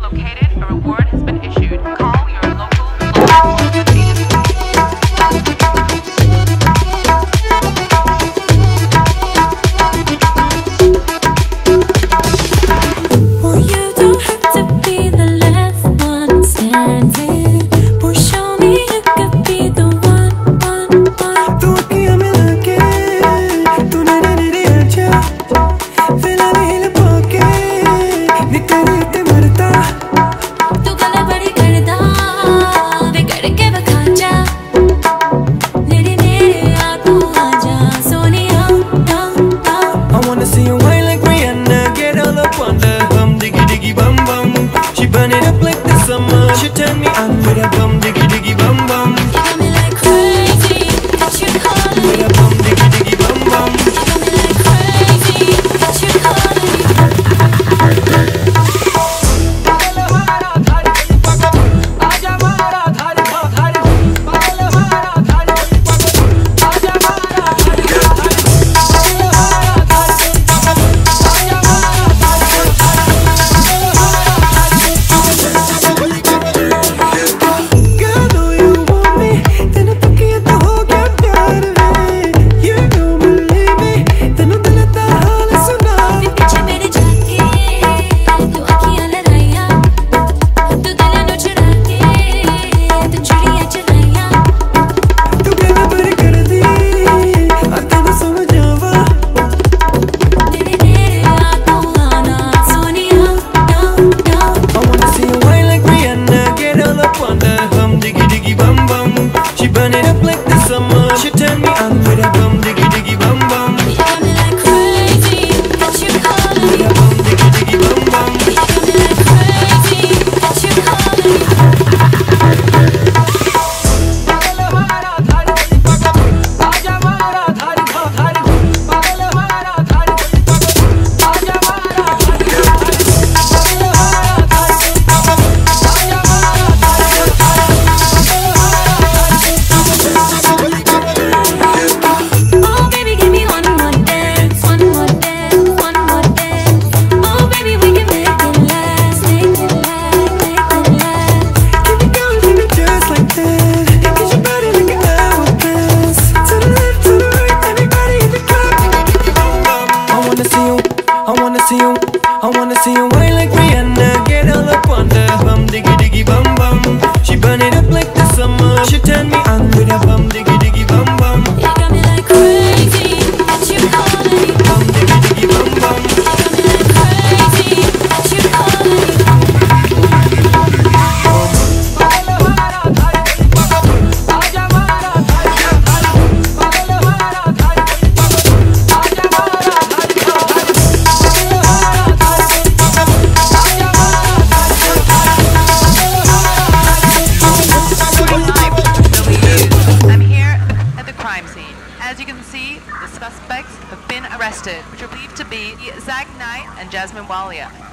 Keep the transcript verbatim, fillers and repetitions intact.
located. A reward has been issued. Call your local law enforcement agency. Well, you don't have to be the last one standing. Well, show me you could be the one, one, one. तू अखियाँ मिला के तूने नैनी आँखें फिलहाल हिल पाके निकले ते मरता तू गला बड़ी करदा बिगड़ के बखा जा नेरे नेरे आ तू आजा Sonia I wanna see you whine like Rihanna, get all up on the bum diggy diggy bum bum. She burn it up like the summer. She turn me on with a bum diggy diggy bum bum. You got me like crazy, what you calling me? With a bum diggy diggy bum bum. You got me like crazy, what you calling me? Girl, know you want me. तेनू तकिया तो हो गया प्यार वे. You don't believe me. तेनू दिल दा हाल सुना. पीछे मेरे जाके तू अखियाँ लड़ाइयाँ तू दिल नु चुरा के तू चिड़िया चलाइयाँ तू गला बड़ी कर दी. आ तेनू समझ आवा. तेरे नेरे आ तू आना Sonia I wanna see you whine like Rihanna, get all up on the bum diggy diggy bum bum. She burn it up like the summer. She turn me on with a bum diggy diggy bum bum. You got me like crazy, what you calling me? With a bum diggy diggy bum bum. You got me like crazy, what you calling me? Oh baby, give me one more dance, one more dance, one more dance. Oh baby, we can make it last, make it last, make it last. Keep it going, keep it just like that. Get your body like an hourglass. To the left, to the right, everybody in the club. I wanna see you, I wanna see you, I wanna see you whine like Rihanna, get all up on the bum diggy diggy bum bum. She burn it up like the summer. She turn me on with a bum diggy diggy bum bum. You got me like crazy, what you calling me? Bum diggy diggy bum bum. You got me like crazy, what you calling me? I'm here at the crime scene. As you can see, the suspects have been arrested, which are believed to be Zack and Jasminwalia.